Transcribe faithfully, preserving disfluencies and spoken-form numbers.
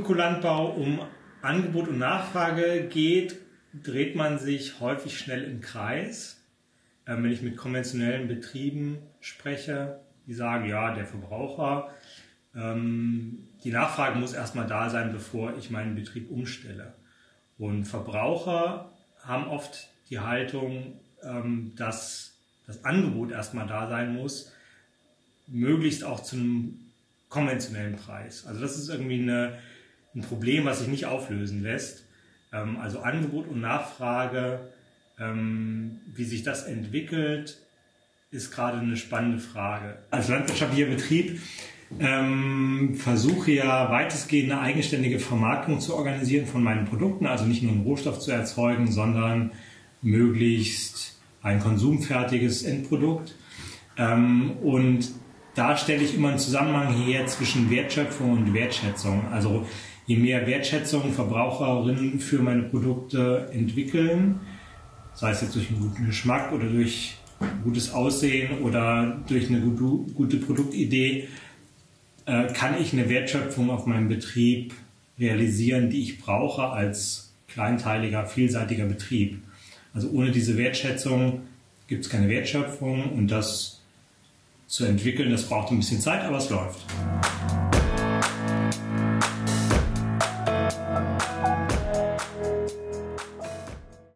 Ökolandbau um Angebot und Nachfrage geht, dreht man sich häufig schnell im Kreis. Ähm, wenn ich mit konventionellen Betrieben spreche, die sagen, ja, der Verbraucher, ähm, die Nachfrage muss erstmal da sein, bevor ich meinen Betrieb umstelle. Und Verbraucher haben oft die Haltung, ähm, dass das Angebot erstmal da sein muss, möglichst auch zu einem konventionellen Preis. Also das ist irgendwie eine, ein Problem, was sich nicht auflösen lässt. Ähm, also Angebot und Nachfrage, ähm, wie sich das entwickelt, ist gerade eine spannende Frage. Als landwirtschaftlicher Betrieb ähm, versuche ja weitestgehend eine eigenständige Vermarktung zu organisieren von meinen Produkten, also nicht nur einen Rohstoff zu erzeugen, sondern möglichst ein konsumfertiges Endprodukt. Ähm, und da stelle ich immer einen Zusammenhang her zwischen Wertschöpfung und Wertschätzung. Also je mehr Wertschätzung Verbraucherinnen für meine Produkte entwickeln, sei es jetzt durch einen guten Geschmack oder durch gutes Aussehen oder durch eine gute, gute Produktidee, äh, kann ich eine Wertschöpfung auf meinem Betrieb realisieren, die ich brauche als kleinteiliger, vielseitiger Betrieb. Also ohne diese Wertschätzung gibt es keine Wertschöpfung, und das zu entwickeln, das braucht ein bisschen Zeit, aber es läuft.